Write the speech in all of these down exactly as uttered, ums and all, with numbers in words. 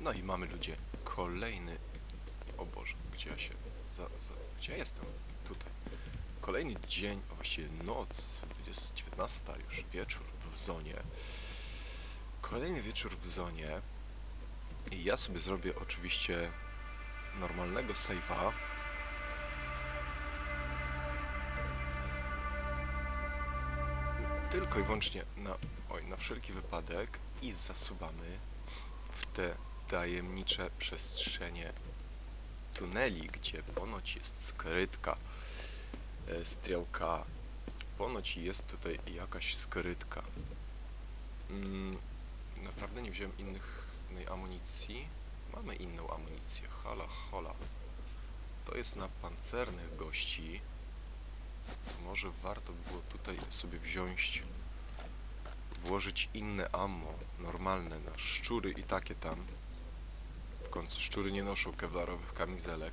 No i mamy, ludzie, kolejny... O Boże, gdzie ja się... Za, za... Gdzie ja jestem? Tutaj. Kolejny dzień, a właściwie noc. Jest dziewiętnasta już, wieczór w zonie. Kolejny wieczór w zonie. I ja sobie zrobię oczywiście normalnego save'a. Tylko i wyłącznie na... Oj, na wszelki wypadek. I zasuwamy w te tajemnicze przestrzenie tuneli, gdzie ponoć jest skrytka. E, strzałka. Ponoć jest tutaj jakaś skrytka. Mm, naprawdę nie wziąłem innych, innej amunicji. Mamy inną amunicję. Hala, hola. To jest na pancernych gości. Co może warto było tutaj sobie wziąć, włożyć inne ammo, normalne, na szczury i takie tam. W końcu szczury nie noszą kewlarowych kamizelek.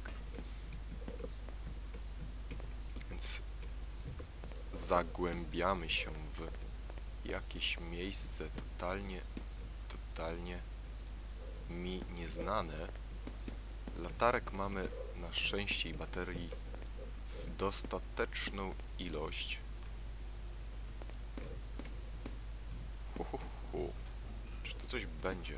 Więc zagłębiamy się w jakieś miejsce totalnie, totalnie mi nieznane. Latarek mamy na szczęście i baterii w dostateczną ilość. Hu, hu, hu. Czy tu coś będzie?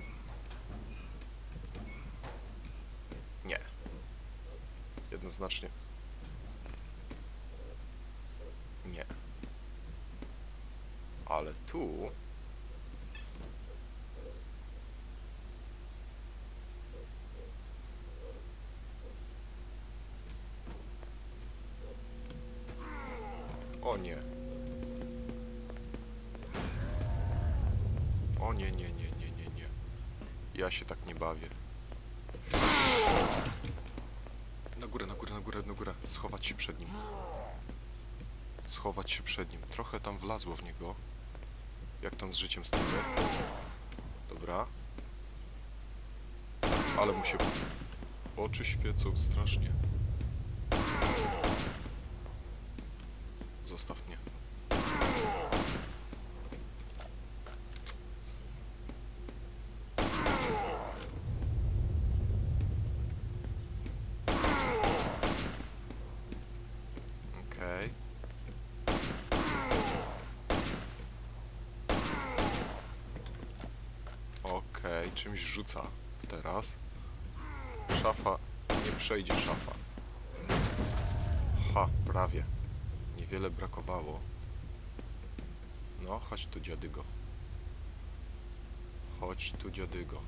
Nie. Jednoznacznie nie. Ale tu... O nie. O nie, nie, nie, nie, nie, nie. Ja się tak nie bawię. Na górę, na górę, na górę, na górę. Schować się przed nim. Schować się przed nim. Trochę tam wlazło w niego. Jak tam z życiem stoimy? Dobra. Ale mu się oczy świecą strasznie. Zostaw mnie. Okej. Okej, czymś rzuca teraz. Szafa, nie przejdzie szafa. Ha, prawie. Niewiele brakowało. No, chodź tu, dziadygo. Chodź tu, dziadygo.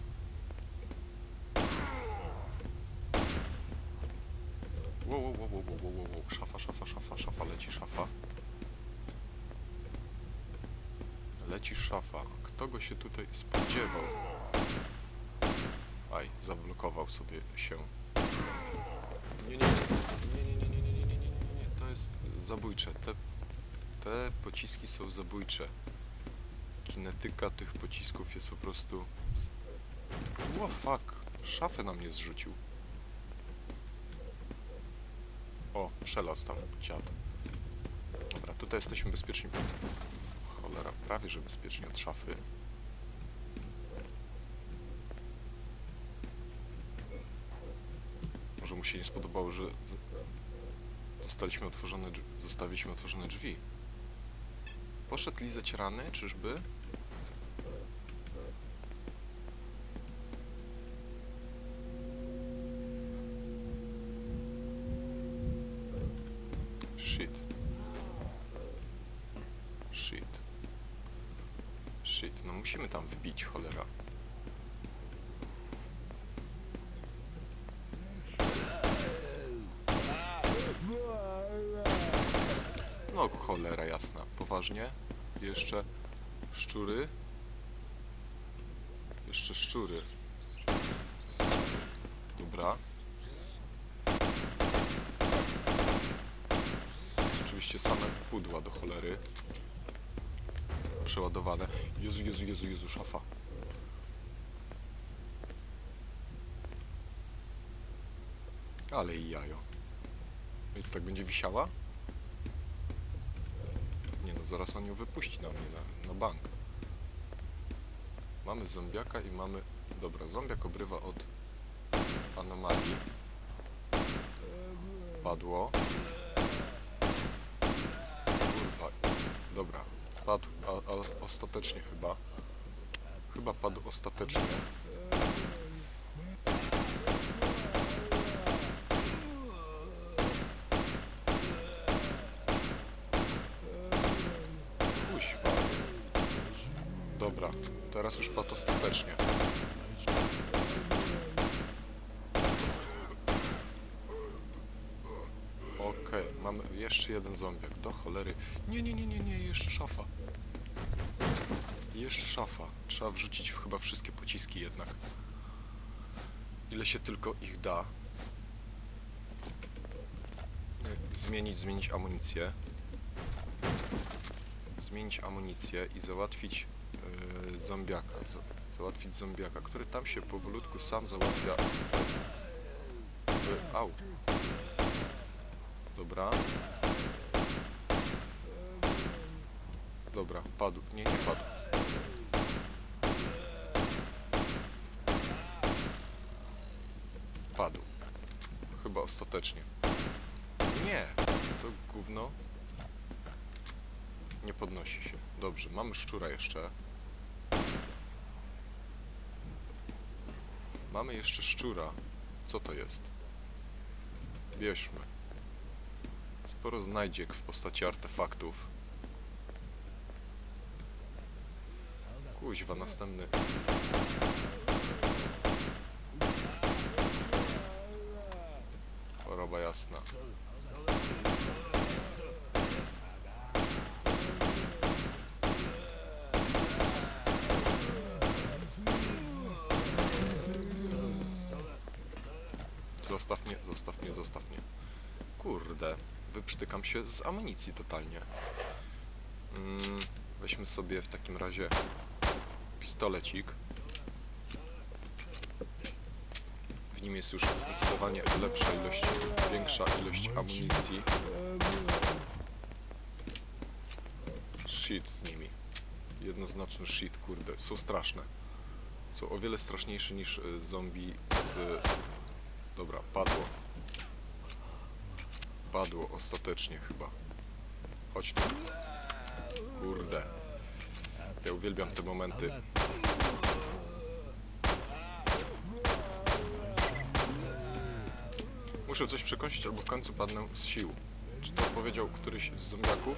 Wow, wow, wow, wow, wow, wow, wow. Szafa, szafa, szafa, szafa, leci szafa. Leci szafa. Kto go się tutaj spodziewał? Aj, zablokował sobie się. Nie, nie, nie, nie, nie, nie, nie, nie, nie, nie, nie, nie. To jest zabójcze. Te, te pociski są zabójcze. Kinetyka tych pocisków jest po prostu... Ło, fuck. Szafę na mnie zrzucił. O, przelazł tam, dziad. Dobra, tutaj jesteśmy bezpieczni. Cholera, prawie że bezpiecznie od szafy. Może mu się nie spodobało, że zostaliśmy otworzone, zostawiliśmy otworzone drzwi. Poszedł lizać rany, czyżby? Shit. Shit. Shit. No musimy tam wbić, cholera. No cholera jasna. Poważnie? Jeszcze szczury? Jeszcze szczury. Dobra. Oczywiście same pudła do cholery. Przeładowane. Jezu, Jezu, Jezu, Jezu, szafa. Ale i jajo. Więc tak będzie wisiała? Nie no, zaraz on ją wypuści na mnie, na, na bank. Mamy zombiaka i mamy Dobra, zombiak obrywa od anomalii. Padło. Kurwa. Dobra, padł a, a, ostatecznie chyba. Chyba padł ostatecznie. Kuźwa. Dobra, teraz już padł ostatecznie. Okej, okay, mamy jeszcze jeden zombiak. Do cholery. Nie, nie, nie, nie, nie, jeszcze szafa. Jeszcze szafa. Trzeba wrzucić w chyba wszystkie pociski jednak. Ile się tylko ich da. Zmienić, zmienić amunicję. Zmienić amunicję i załatwić yy, zombiaka. Z załatwić zombiaka, który tam się powolutku sam załatwia. Yy, au. Dobra. Dobra, padł. Nie, nie padł. Padł. Chyba ostatecznie. Nie! To gówno nie podnosi się. Dobrze, mamy szczura jeszcze. Mamy jeszcze szczura. Co to jest? Bierzmy. Sporo znajdziek w postaci artefaktów. Kuźwa, następny. Choroba jasna. Zostaw mnie, zostaw mnie, zostaw mnie. Kurde, wyprztykam się z amunicji totalnie. Mm, weźmy sobie w takim razie pistolecik. W nim jest już zdecydowanie lepsza ilość, większa ilość amunicji. Shit z nimi. Jednoznaczny shit, kurde. Są straszne. Są o wiele straszniejsze niż y, zombie z... Dobra, padło. Padło ostatecznie chyba. Chodź tu. Kurde. Ja uwielbiam te momenty. Muszę coś przekąsić, albo w końcu padnę z sił. Czy to powiedział któryś z zombiaków?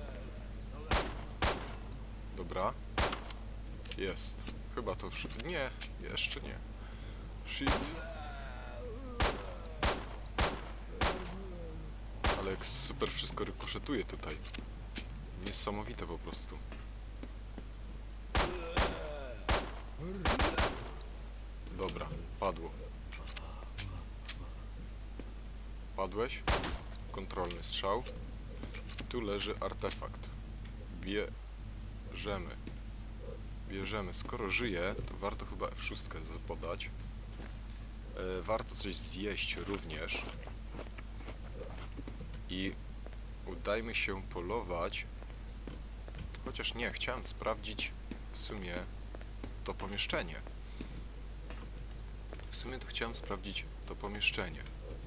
Dobra. Jest. Chyba to... Nie, jeszcze nie. Shit. Ale jak super wszystko rykoszetuje tutaj. Niesamowite po prostu. Dobra, padło. Padłeś? Kontrolny strzał. Tu leży artefakt. Bierzemy. Bierzemy. Skoro żyje, to warto chyba F sześć podać. E, warto coś zjeść również. I udajmy się polować. Chociaż nie, chciałem sprawdzić w sumie to pomieszczenie. W sumie to chciałem sprawdzić to pomieszczenie.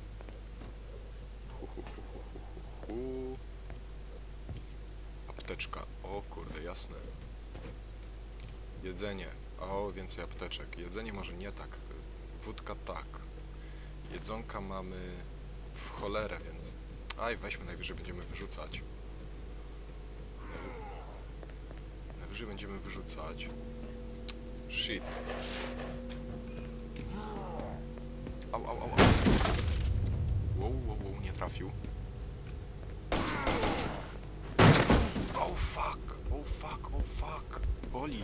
Hu, hu, hu, hu, hu, hu. Apteczka. O kurde, jasne. Jedzenie. O, więcej apteczek. Jedzenie może nie tak. Wódka tak. Jedzonka mamy w cholerę, więc... Aj, weźmy, najwyżej będziemy wyrzucać. Najwyżej będziemy wyrzucać. Shit. Au, au, au, au. Wow, wow, wow, nie trafił. Oh fuck, oh fuck, oh fuck. Boli.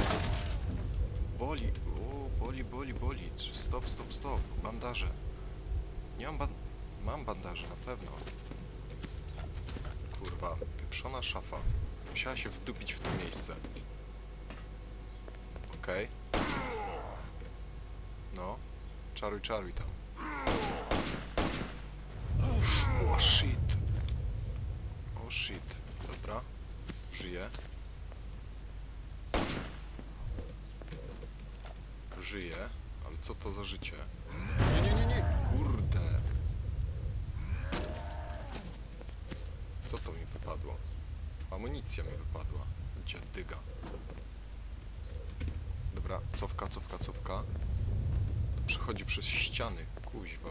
Boli, o, boli, boli, boli. Stop, stop, stop. Bandaże. Nie mam ban... Mam bandaże, na pewno. Kurwa, pieprzona szafa. Musiała się wdupić w to miejsce. Okej. Okay. No. Czaruj, czaruj tam. O shit. O shit. Dobra. Żyje. żyje, ale co to za życie? Nie, nie, nie, nie! Kurde! Co to mi wypadło? Amunicja mi wypadła. Dziadyga. Dobra, cofka, cofka, cofka. To przechodzi przez ściany. Kuźwa.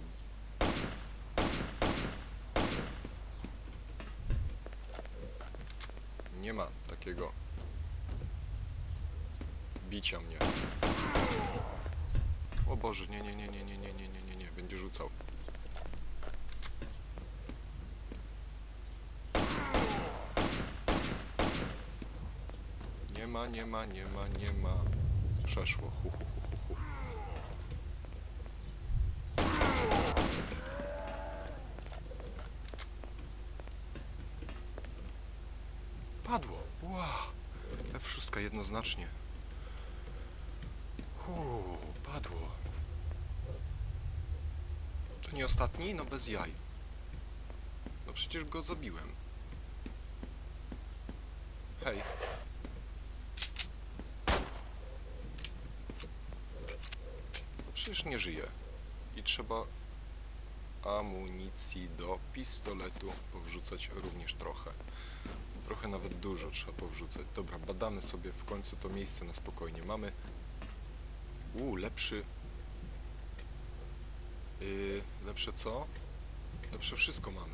Nie ma takiego bicia mnie. O Boże, nie, nie, nie, nie, nie, nie, nie, nie, nie, nie, będzie rzucał. Nie ma, nie ma, nie ma, nie ma. Przeszło. Hu, hu, hu, hu, hu. Padło. Wow. F szóstka jednoznacznie. Uuu, padło. To nie ostatni? No bez jaj. No przecież go zabiłem. Hej. No przecież nie żyje. I trzeba amunicji do pistoletu powrzucać również trochę. Trochę nawet dużo trzeba powrzucać. Dobra, badamy sobie w końcu to miejsce na spokojnie. Mamy... Uuu, lepszy... Yy, lepsze co? Lepsze wszystko mamy.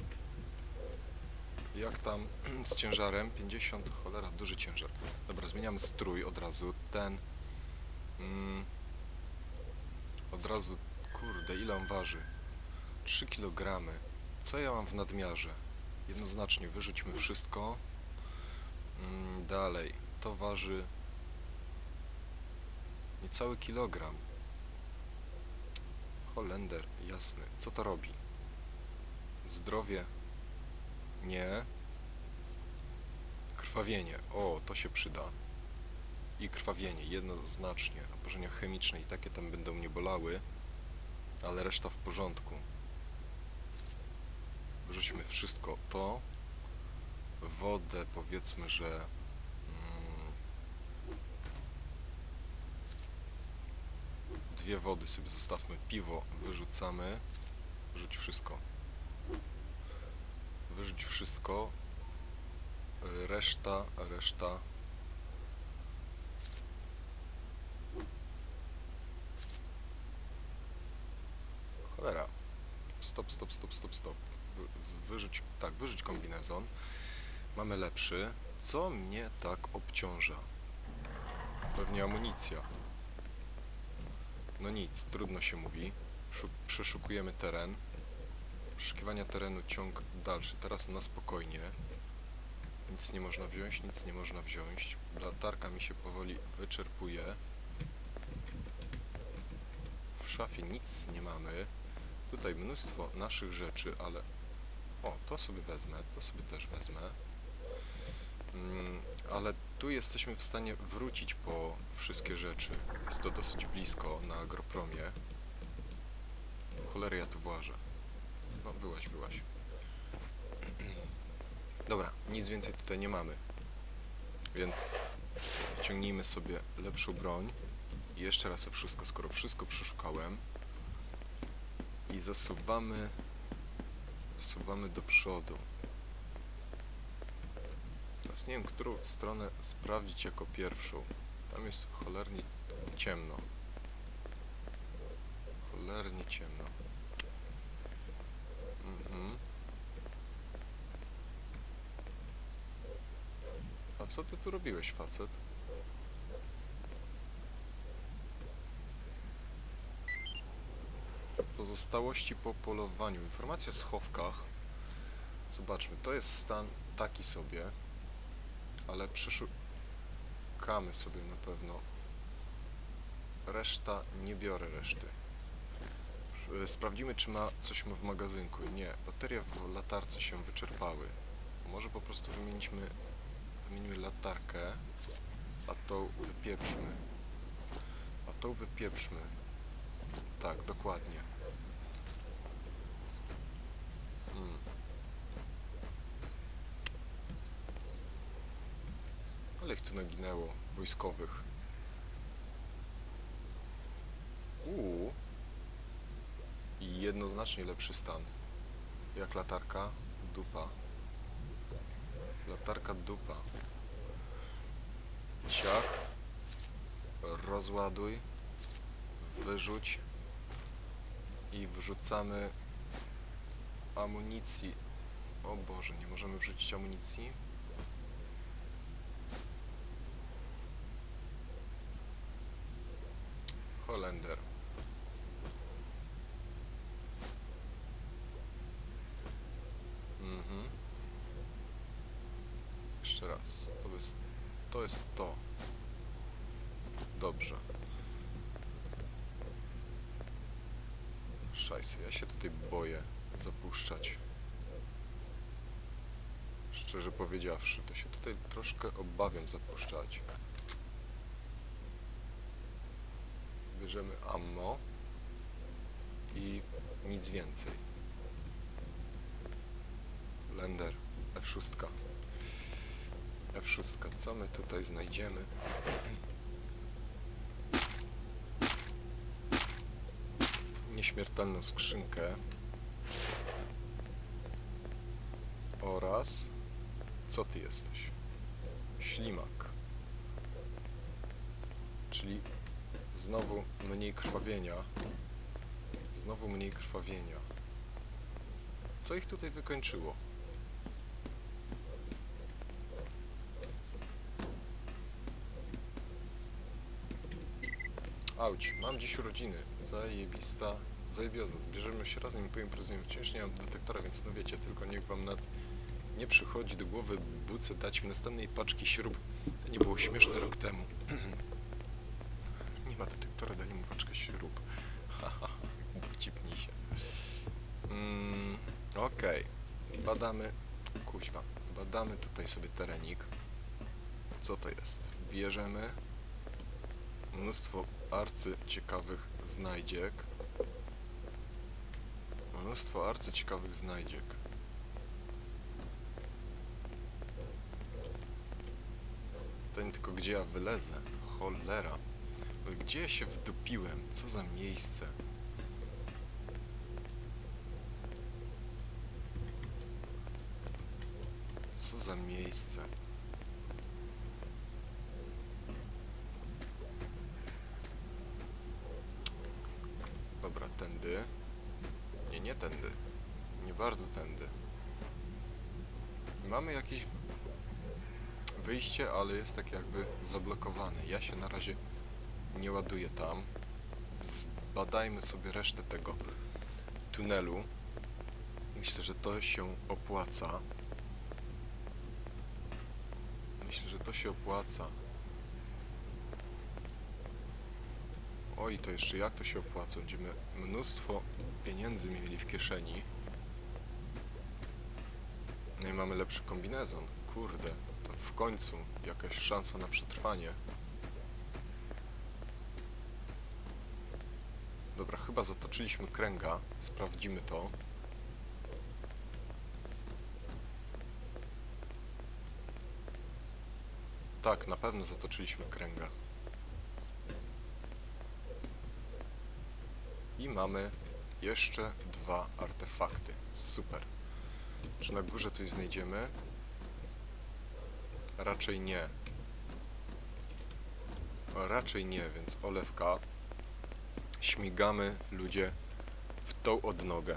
Jak tam z ciężarem? pięćdziesiąt, cholera, duży ciężar. Dobra, zmieniamy strój od razu. Ten... Mm, od razu... Kurde, ile on waży? trzy kilogramy. Co ja mam w nadmiarze? Jednoznacznie wyrzućmy wszystko. Mm, dalej. To waży... Niecały kilogram. Holender, jasny. Co to robi? Zdrowie. Nie. Krwawienie. O, to się przyda. I krwawienie, jednoznacznie. Oparzenia chemiczne i takie tam będą mnie bolały. Ale reszta w porządku. Wyrzućmy wszystko to. Wodę, powiedzmy, że... Mm, dwie wody sobie zostawmy. Piwo wyrzucamy. Wyrzuć wszystko. Wyrzuć wszystko. Reszta, reszta. Cholera. Stop, stop, stop, stop, stop. Wyrzuć, tak, wyrzuć kombinezon. Mamy lepszy. Co mnie tak obciąża? Pewnie amunicja. No nic, trudno się mówi. Przeszukujemy teren. Przeszukiwania terenu, ciąg dalszy. Teraz na spokojnie. Nic nie można wziąć, nic nie można wziąć. Latarka mi się powoli wyczerpuje. W szafie nic nie mamy. Tutaj mnóstwo naszych rzeczy, ale... O, to sobie wezmę, to sobie też wezmę. Mm, ale tu jesteśmy w stanie wrócić po wszystkie rzeczy. Jest to dosyć blisko na Agropromie. Cholery, ja tu włażę. No, wyłaź, wyłaź. Dobra, nic więcej tutaj nie mamy. Więc wyciągnijmy sobie lepszą broń. I jeszcze raz o wszystko, skoro wszystko przeszukałem. I zasuwamy... Zasuwamy do przodu. Teraz nie wiem, którą stronę sprawdzić jako pierwszą. Tam jest cholernie ciemno. Cholernie ciemno. Mhm. A co ty tu robiłeś, facet? Pozostałości po polowaniu. Informacja o schowkach. Zobaczmy, to jest stan taki sobie. Ale przeszukamy sobie na pewno. Reszta, nie biorę reszty. Sprawdzimy, czy ma coś ma w magazynku. Nie, baterie w latarce się wyczerpały. Może po prostu wymieniliśmy, wymienimy latarkę, a tą wypieprzmy. A tą wypieprzmy. Tak, dokładnie. Hmm. Ale ich tu naginęło, wojskowych. jednoznacznie lepszy stan. Jak latarka? Dupa. Latarka dupa. Ciach. Rozładuj. Wyrzuć. I wrzucamy amunicji. O Boże, nie możemy wrzucić amunicji? Holender. Mhm. Jeszcze raz. To jest to. Jest to. Dobrze. Szajse, ja się tutaj boję zapuszczać. Szczerze powiedziawszy, to się tutaj troszkę obawiam zapuszczać. Bierzemy ammo i nic więcej. Lender, F sześć. F sześć, co my tutaj znajdziemy? Nieśmiertelną skrzynkę oraz co ty jesteś? Ślimak, czyli znowu mniej krwawienia, znowu mniej krwawienia. Co ich tutaj wykończyło? Auć, mam dziś urodziny. Zajebista, zajebioza. Zbierzemy się razem i poimprezujemy. Wciąż nie mam detektora, więc no wiecie, tylko niech wam nad nie przychodzi do głowy buce dać mi następnej paczki śrub. To nie było śmieszne rok temu. Nie ma detektora, dali mu paczkę śrub. Haha, dowcipnij się. Mm, Okej, okay. Badamy, kuźwa, badamy tutaj sobie terenik. Co to jest? Bierzemy mnóstwo arcyciekawych znajdziek. Mnóstwo arcyciekawych znajdziek. To nie tylko gdzie ja wylezę. Cholera. Gdzie ja się wdupiłem? Co za miejsce? Co za miejsce? Dobra, tędy. Nie, nie tędy. Nie bardzo tędy. Mamy jakieś wyjście, ale jest tak jakby zablokowane. Ja się na razie nie ładuję tam. Zbadajmy sobie resztę tego tunelu. Myślę, że to się opłaca. Myślę, że to się opłaca. Oj, to jeszcze jak to się opłaca? Będziemy mnóstwo pieniędzy mieli w kieszeni. No i mamy lepszy kombinezon. Kurde, to w końcu jakaś szansa na przetrwanie. Dobra, chyba zatoczyliśmy kręga. Sprawdzimy to. Tak, na pewno zatoczyliśmy kręga. I mamy jeszcze dwa artefakty. Super. Czy na górze coś znajdziemy? Raczej nie. O, raczej nie, więc olewka. Śmigamy, ludzie, w tą odnogę.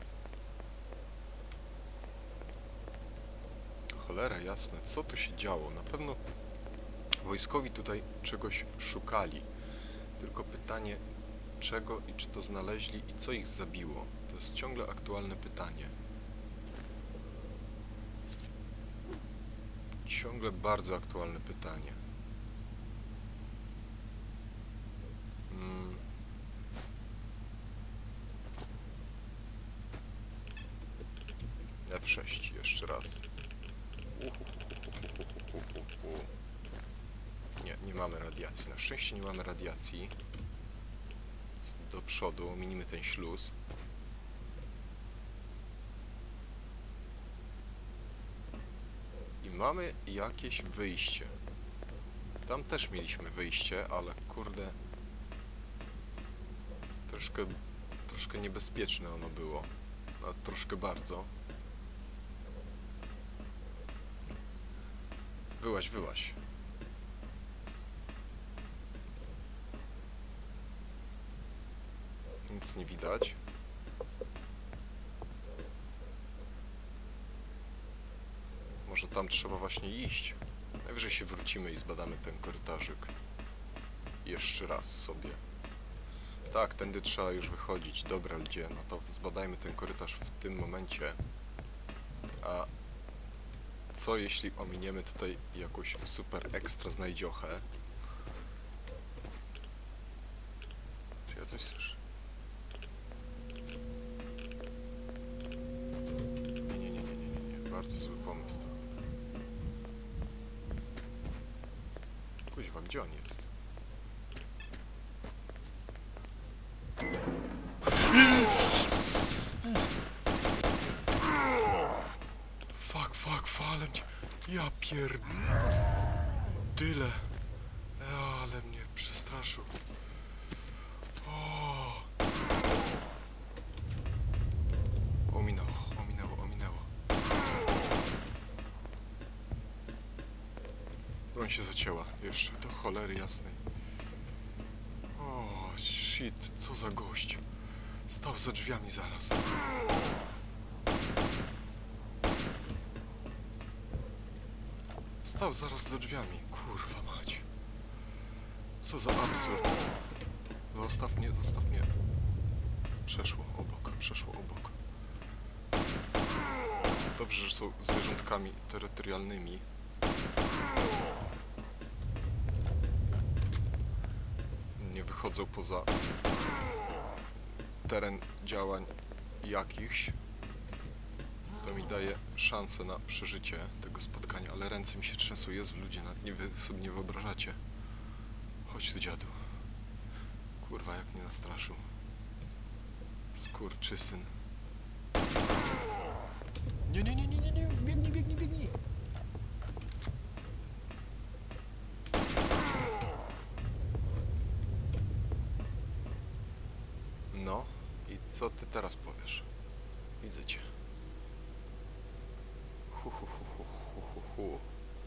Cholera jasne, co tu się działo? Na pewno wojskowi tutaj czegoś szukali. Tylko pytanie, czego i czy to znaleźli i co ich zabiło? To jest ciągle aktualne pytanie. Ciągle bardzo aktualne pytanie. Hmm. F sześć jeszcze raz. Nie, nie mamy radiacji. Na szczęście nie mamy radiacji. Do przodu ominimy ten śluz. I mamy jakieś wyjście. Tam też mieliśmy wyjście, ale kurde... Troszkę... Troszkę niebezpieczne ono było. No, troszkę bardzo. Wyłaź, wyłaź. Nic nie widać. Może tam trzeba właśnie iść. Najwyżej się wrócimy i zbadamy ten korytarzyk. Jeszcze raz sobie. Tak, tędy trzeba już wychodzić. Dobra, ludzie, no to zbadajmy ten korytarz w tym momencie. A co jeśli ominiemy tutaj jakąś super ekstra znajdziochę? Czy ja coś słyszę? Nie, nie, nie, nie, nie, nie, nie. Bardzo zły pomysł to. Kuźwa, gdzie on jest? Fuck, fuck, falem cię. Ja pierd... Tyle. Ale mnie przestraszył. O. Ominęło, ominęło, ominęło. Broń się zacięła. Jeszcze do cholery jasnej. O, shit, co za gość. Stał za drzwiami zaraz. Stał zaraz za drzwiami. Kurwa mać. Co za absurd. Zostaw mnie, zostaw mnie. Przeszło obok, przeszło obok. Dobrze, że są zwierzątkami terytorialnymi. Nie wychodzą poza teren działań jakichś. To mi daje szansę na przeżycie tego spotkania, ale ręce mi się trzęsą. Jezu, ludzie, nawet nie wy sobie nie wyobrażacie. Chodź tu, dziadu. Kurwa, jak mnie nastraszył. Skurczysyn. Nie, nie, nie, nie, nie, nie, biegnij, biegnij, biegnij. No, i co ty teraz powiesz? Widzę cię. Hu, hu, hu, hu, hu, hu, hu.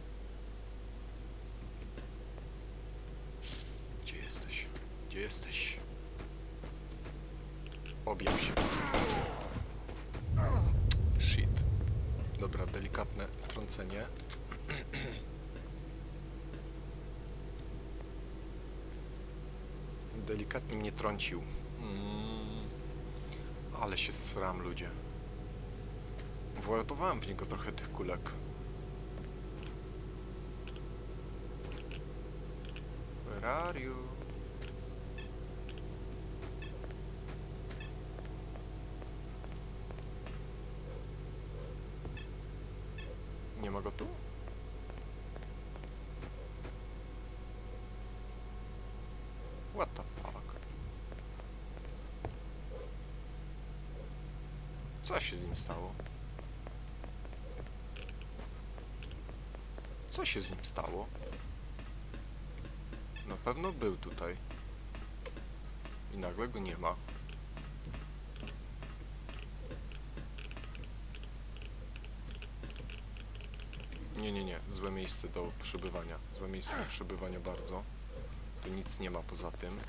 Gdzie jesteś? Gdzie jesteś? Objaw się. Shit. Dobra, delikatne trącenie. Delikatnie mnie trącił. Mm. Ale się sram, ludzie. Władowałem w niego trochę tych kulek. Where are you? Nie ma go tu? What the fuck? Co się z nim stało? Co się z nim stało? Na pewno był tutaj. I nagle go nie ma. Nie, nie, nie. Złe miejsce do przebywania. Złe miejsce do przebywania bardzo. Tu nic nie ma poza tym.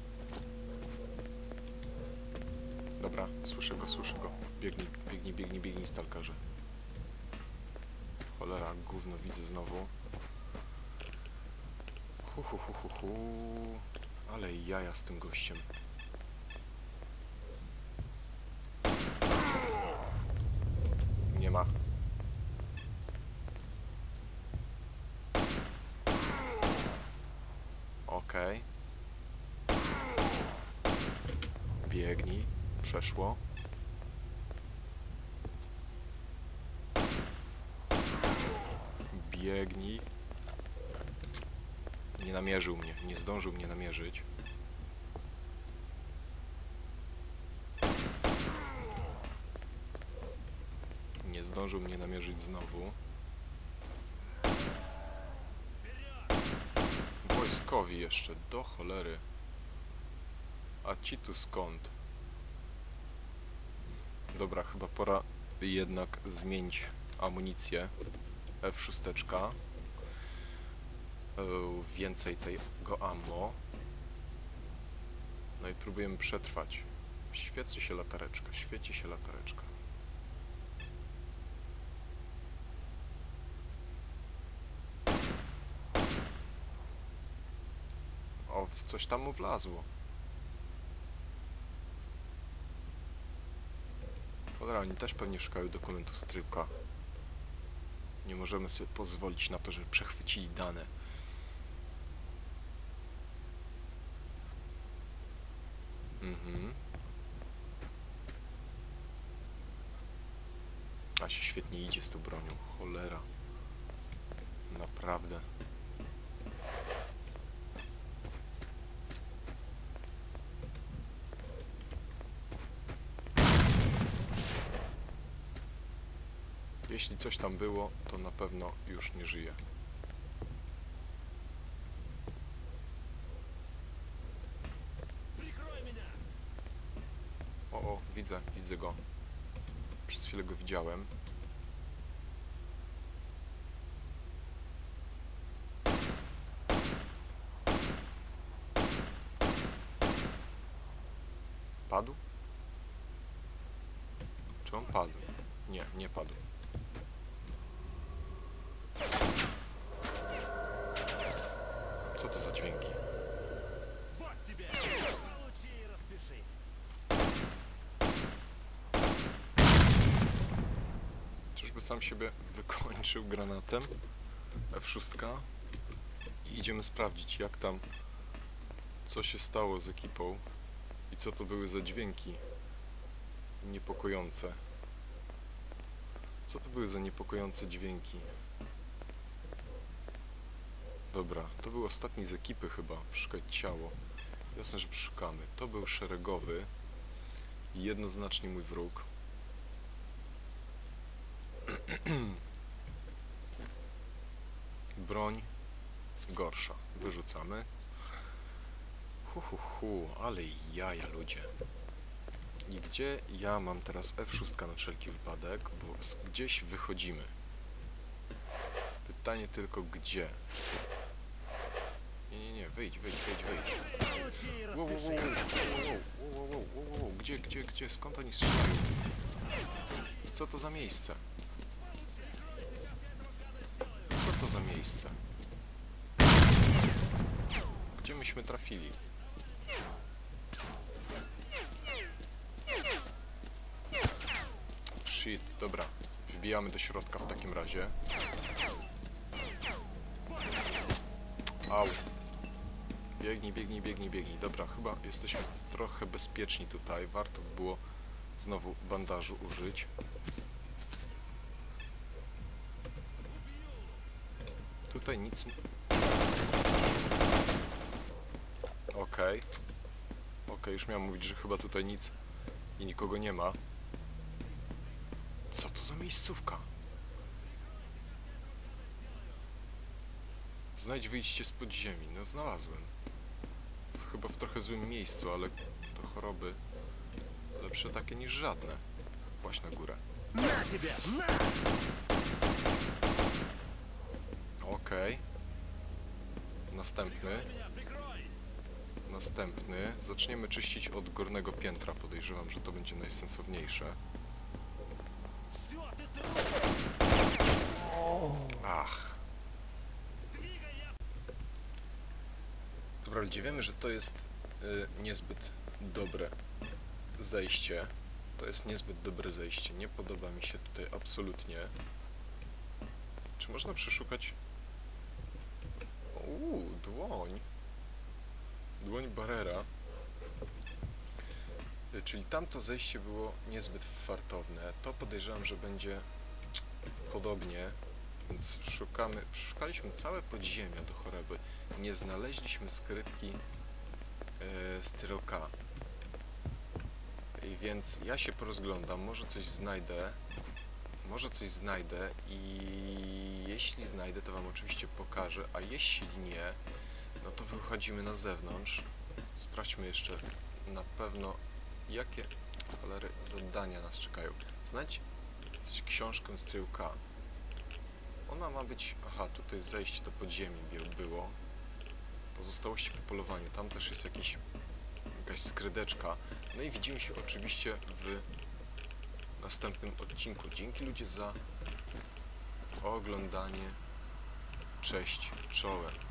Dobra, słyszę go, słyszę go. Biegnij, biegnij, biegnij, biegnij, stalkerze. Cholera, gówno widzę znowu. Hu, hu, hu, hu, hu. Ale jaja z tym gościem. Nie ma. Okej. Biegnij. Przeszło. Biegnij. Nie namierzył mnie. Nie zdążył mnie namierzyć. Nie zdążył mnie namierzyć znowu. Wojskowi jeszcze. Do cholery. A ci tu skąd? Dobra, chyba pora jednak zmienić amunicję. F sześć. Więcej tego ammo. No i próbujemy przetrwać. Świeci się latareczka, świeci się latareczka. O, coś tam mu wlazło. Cholera, oni też pewnie szukają dokumentów Strylka. Nie możemy sobie pozwolić na to, żeby przechwycili dane. Mhm. A się świetnie idzie z tą bronią. Cholera. Naprawdę. Jeśli coś tam było, to na pewno już nie żyje. O, o, widzę, widzę go. Przez chwilę go widziałem. Padł? Czy on padł? Nie, nie padł. Co to za dźwięki? Czyżby sam siebie wykończył granatem? F sześć. I idziemy sprawdzić, jak tam, co się stało z ekipą i co to były za dźwięki niepokojące. Co to były za niepokojące dźwięki? Dobra, to był ostatni z ekipy chyba. Szukać ciało. Jasne, że szukamy. To był szeregowy i jednoznacznie mój wróg. Broń gorsza. Wyrzucamy. Hu, hu, hu, ale jaja, ludzie. I gdzie ja mam teraz F sześć na wszelki wypadek, bo gdzieś wychodzimy. Pytanie tylko gdzie. Nie, nie, nie, wyjdź, wyjdź, wyjdź, wyjdź. Wow, wow, wow, wow, wow, wow, wow, wow, gdzie, gdzie, gdzie, skąd oni strzelają? Co to za miejsce? Co to za miejsce? Gdzie myśmy trafili? Shit, dobra. Wbijamy do środka w takim razie. Au. Biegnij, biegnij, biegnij, biegnij. Dobra, chyba jesteśmy trochę bezpieczni tutaj. Warto by było znowu bandażu użyć. Tutaj nic... Okej. Okay. Okej, okay, już miałem mówić, że chyba tutaj nic i nikogo nie ma. Co to za miejscówka? Znajdź wyjście z podziemi. No znalazłem. Chyba w trochę złym miejscu, ale to choroby lepsze takie niż żadne. Właśnie na górę. Okej. Okay. Następny. Następny. Zaczniemy czyścić od górnego piętra. Podejrzewam, że to będzie najsensowniejsze. Ach. Dobra, ludzie, wiemy, że to jest y, niezbyt dobre zejście. To jest niezbyt dobre zejście. Nie podoba mi się tutaj absolutnie. Czy można przeszukać... Uuu, dłoń. Dłoń Barrera. Y, czyli tamto zejście było niezbyt fartowne. To podejrzewam, że będzie podobnie. Więc szukamy, szukaliśmy całe podziemia do choroby. Nie znaleźliśmy skrytki e, Strylka. I więc ja się porozglądam, może coś znajdę. Może coś znajdę i jeśli znajdę, to wam oczywiście pokażę, a jeśli nie, no to wychodzimy na zewnątrz. Sprawdźmy jeszcze na pewno, jakie... cholery zadania nas czekają. Znajdź książkę Stryłka. Ona ma być... Aha, tutaj zejście do podziemi było. Pozostałości po polowaniu. Tam też jest jakiś, jakaś skrydeczka. No i widzimy się oczywiście w następnym odcinku. Dzięki ludzie za oglądanie. Cześć, czołem.